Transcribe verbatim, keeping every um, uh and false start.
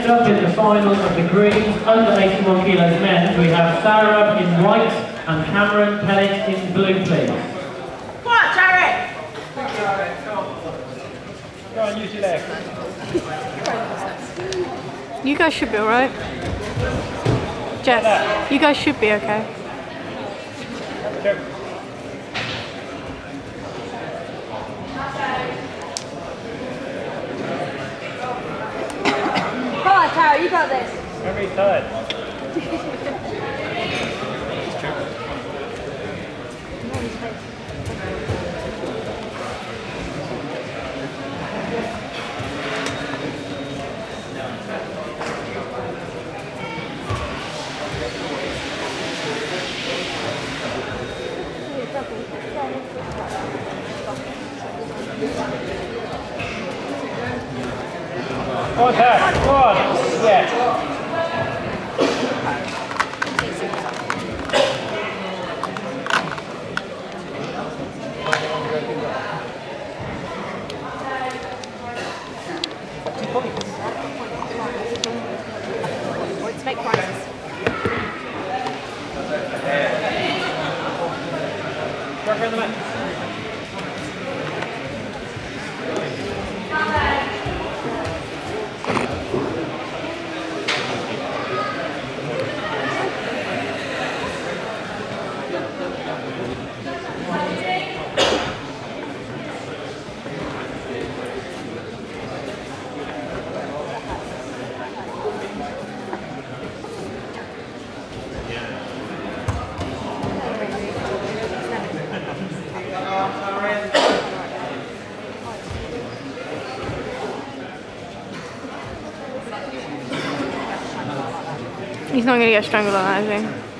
up in the final of the greens, under eighty-one kilos men, we have Sarah in white and Cameron Pellet in blue, please. Come on, Tarek! Go on, use your leg. You guys should be alright. Jess, you guys should be okay. Come on, Tarek, you got this. Remember he's tired. Come on, Tarek, come on. Yeah. Let's make prizes. Work around the mat. He's not going to get strangled on that, is he?